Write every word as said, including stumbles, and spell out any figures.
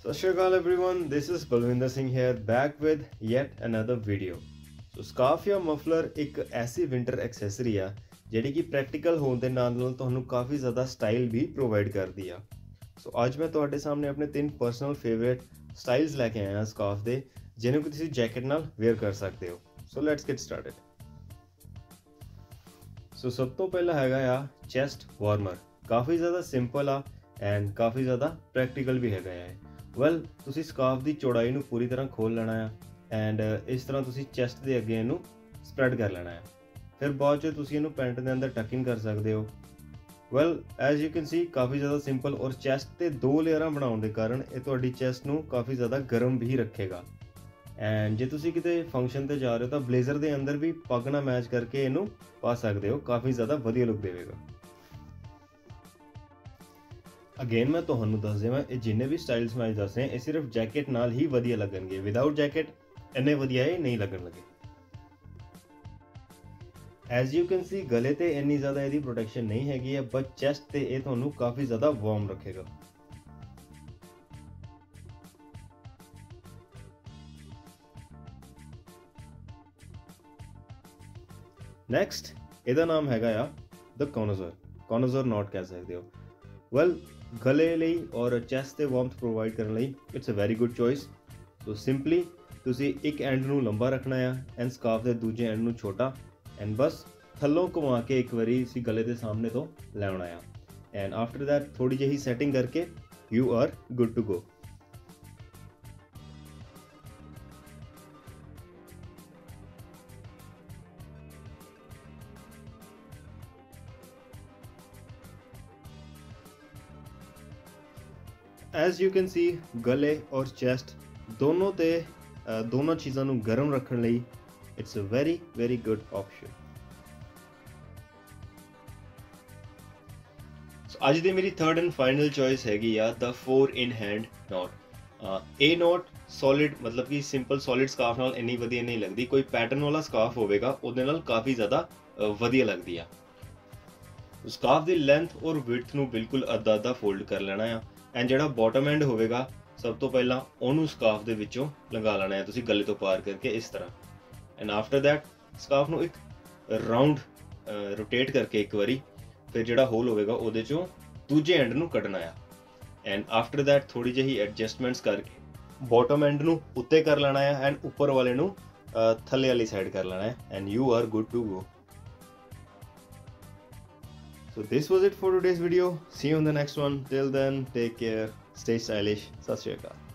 सत Shri Akal everyone, this is Balvinder Singh here back with yet another video. So scarf या muffler एक ऐसी विंटर एक्सैसरी आ ਜਿਹੜੀ ਕਿ ਪ੍ਰੈਕਟੀਕਲ ਹੋਣ ਦੇ ਨਾਲ ਨਾਲ ਤੁਹਾਨੂੰ ਕਾਫੀ ਜ਼ਿਆਦਾ ਸਟਾਈਲ ਵੀ ਪ੍ਰੋਵਾਈਡ ਕਰਦੀ ਆ। ਸੋ ਅੱਜ ਮੈਂ ਤੁਹਾਡੇ ਸਾਹਮਣੇ ਆਪਣੇ ਤਿੰਨ ਪਰਸਨਲ ਫੇਵਰੇਟ ਸਟਾਈਲਸ ਲੈ ਕੇ ਆਇਆ ਸਕਾਰਫ ਦੇ, ਜਿਹਨੂੰ ਕਿ ਤੁਸੀਂ ਜੈਕਟ ਨਾਲ ਵੇਅਰ ਕਰ ਸਕਦੇ ਹੋ। So let's get started. So ਸਭ ਤੋਂ ਪਹਿਲਾਂ ਹੈਗਾ ਆ ਚੈਸਟ ਵਾਰਮਰ। ਕਾਫੀ ਜ਼ਿਆਦਾ ਸਿੰਪਲ ਆ ਐਂਡ ਕਾਫੀ ਜ਼ਿਆਦਾ ਪ੍ਰੈਕਟੀਕਲ ਵੀ ਹੈਗਾ ਆ। ਵੈਲ ਤੁਸੀਂ ਸਕਾਰਫ ਦੀ ਚੌੜਾਈ ਨੂੰ ਪੂਰੀ ਤਰ੍ਹਾਂ ਖੋਲ ਲੈਣਾ ਆ ਐਂਡ ਇਸ ਤਰ੍ਹਾਂ ਤੁਸੀਂ ਚੈਸਟ ਦੇ ਅੱਗੇ ਇਹਨੂੰ ਸਪਰੈਡ ਕਰ ਲੈਣਾ ਆ। ਫਿਰ ਬਾਅਦ 'ਚ ਤੁਸੀਂ ਇਹਨੂੰ ਪੈਂਟ ਦੇ ਅੰਦਰ ਟੱਕ ਇਨ ਕਰ ਸਕਦੇ ਹੋ। Well as you can see ਕਾਫੀ ਜ਼ਿਆਦਾ ਸਿੰਪਲ, ਔਰ ਚੈਸਟ 'ਤੇ ਦੋ ਲੇਅਰਾਂ ਬਣਾਉਣ ਦੇ ਕਾਰਨ ਇਹ ਤੁਹਾਡੀ ਚੈਸਟ ਨੂੰ ਕਾਫੀ ਜ਼ਿਆਦਾ ਗਰਮ ਵੀ ਰੱਖੇਗਾ। ਐਂਡ ਜੇ ਤੁਸੀਂ ਕਿਤੇ ਫੰਕਸ਼ਨ 'ਤੇ ਜਾ ਰਹੇ ਹੋ ਤਾਂ ਬਲੇਜ਼ਰ ਦੇ ਅੰਦਰ ਵੀ ਪੱਗ ਨਾਲ ਮੈਚ ਕਰਕੇ ਇਹਨੂੰ ਪਾ ਸਕਦੇ ਹੋ, ਕਾਫੀ ਜ਼ਿਆਦਾ ਵਧੀਆ ਲੁੱਕ ਦੇਵੇਗਾ। ਅਗੇਨ ਮੈਂ ਤੁਹਾਨੂੰ ਦੱਸ ਦੇਵਾਂ, ਇਹ ਜਿੰਨੇ ਵੀ ਸਟਾਈਲਸ ਮੈਂ ਦੱਸੇ ਇਹ ਸਿਰਫ ਜੈਕਟ ਨਾਲ ਹੀ ਵਧੀਆ ਲੱਗਣਗੇ। ਵਿਦਆਊਟ ਜੈਕਟ ਇੰਨੇ ਵਧੀਆ ਇਹ ਨਹੀਂ ਲੱਗਣ ਲੱਗੇ। ਐਜ਼ ਯੂ ਕੈਨ ਸੀ ਗਲੇ ਤੇ ਇੰਨੀ ਜ਼ਿਆਦਾ ਇਹਦੀ ਪ੍ਰੋਟੈਕਸ਼ਨ ਨਹੀਂ ਹੈਗੀ ਹੈ, ਬਟ ਚੈਸਟ ਤੇ ਇਹ ਤੁਹਾਨੂੰ ਕਾਫੀ ਜ਼ਿਆਦਾ ਵਾਰਮ ਰੱਖੇਗਾ। ਨੈਕਸਟ ਇਹਦਾ ਨਾਮ ਹੈਗਾ ਆ ਦ ਕੋਨੋਜ਼ਰ। ਕੋਨੋਜ਼ਰ ਨੋਟ ਕਹਿ ਸਕਦੇ ਹੋ। ਵੈਲ ਗਲੇ ਲਈ ਔਰ ਚੈਸਟ ਤੇ ਵਾਰਮਥ ਪ੍ਰੋਵਾਈਡ ਕਰਨ ਲਈ it's a very good choice. So simply ਤੁਸੀਂ ਇੱਕ ਐਂਡ ਨੂੰ ਲੰਬਾ ਰੱਖਣਾ ਆ ਐਂਡ ਸਕਾਰਫ ਦੇ ਦੂਜੇ ਐਂਡ ਨੂੰ ਛੋਟਾ, ਐਂਡ ਬਸ ਥੱਲੋਂ ਘੁਮਾ ਕੇ ਇੱਕ ਵਾਰੀ ਇਸੀ ਗਲੇ ਦੇ ਸਾਹਮਣੇ ਤੋਂ ਲੈਣਾ ਆ ਐਂਡ ਆਫਟਰ ਦੈਟ ਥੋੜੀ ਜਿਹੀ ਸੈਟਿੰਗ ਕਰਕੇ you are good to go. As you can see ਗਲੇ ਔਰ ਚੈਸਟ ਦੋਨੋਂ ਤੇ ਦੋਨੋਂ ਚੀਜ਼ਾਂ ਨੂੰ ਗਰਮ ਰੱਖਣ ਲਈ it's a very very good option. ਅੱਜ ਦੀ ਮੇਰੀ ਥਰਡ ਐਂਡ ਫਾਈਨਲ ਚੋਇਸ ਹੈਗੀ ਆ the four in hand knot. ਇਹ ਨੋਟ ਸੋਲਿਡ, ਮਤਲਬ ਕਿ ਸਿੰਪਲ ਸੋਲਿਡ ਸਕਾਰਫ ਨਾਲ ਇੰਨੀ ਵਧੀਆ ਨਹੀਂ ਲੱਗਦੀ। ਕੋਈ ਪੈਟਰਨ ਵਾਲਾ ਸਕਾਰਫ ਹੋਵੇਗਾ ਉਹਦੇ ਨਾਲ ਕਾਫੀ ਜ਼ਿਆਦਾ ਵਧੀਆ ਲੱਗਦੀ ਆ। ਸਕਾਰਫ ਦੀ ਲੈਂਥ ਔਰ ਵਿਡਥ ਨੂੰ ਬਿਲਕੁਲ ਅੱਧਾ ਅੱਧਾ ਫੋਲਡ ਕਰ ਲੈਣਾ ਆ ਐਂਡ ਜਿਹੜਾ ਬਾਟਮ ਐਂਡ ਹੋਵੇਗਾ ਸਭ ਤੋਂ ਪਹਿਲਾਂ ਉਹਨੂੰ ਸਕਾਰਫ ਦੇ ਵਿੱਚੋਂ ਲੰਘਾ ਲੈਣਾ ਹੈ ਤੁਸੀਂ ਗਲੇ ਤੋਂ ਪਾਰ ਕਰਕੇ ਇਸ ਤਰ੍ਹਾਂ। ਐਂਡ ਆਫਟਰ ਦੈਟ ਸਕਾਰਫ ਨੂੰ ਇੱਕ ਰਾਊਂਡ ਰੋਟੇਟ ਕਰਕੇ ਇੱਕ ਵਾਰੀ ਫਿਰ ਜਿਹੜਾ ਹੋਲ ਹੋਵੇਗਾ ਉਹਦੇ ਚੋਂ ਦੂਜੇ ਐਂਡ ਨੂੰ ਕੱਢਣਾ ਆ ਐਂਡ ਆਫਟਰ ਦੈਟ ਥੋੜੀ ਜਿਹੀ ਐਡਜਸਟਮੈਂਟਸ ਕਰਕੇ ਬਾਟਮ ਐਂਡ ਨੂੰ ਉੱਤੇ ਕਰ ਲੈਣਾ ਹੈ ਐਂਡ ਉੱਪਰ ਵਾਲੇ ਨੂੰ ਥੱਲੇ ਵਾਲੀ ਸਾਈਡ ਕਰ ਲੈਣਾ ਹੈ and you are good to go. So this was it for today's video. See you in the next one. Till then, take care, stay stylish. Sat Shri Akal.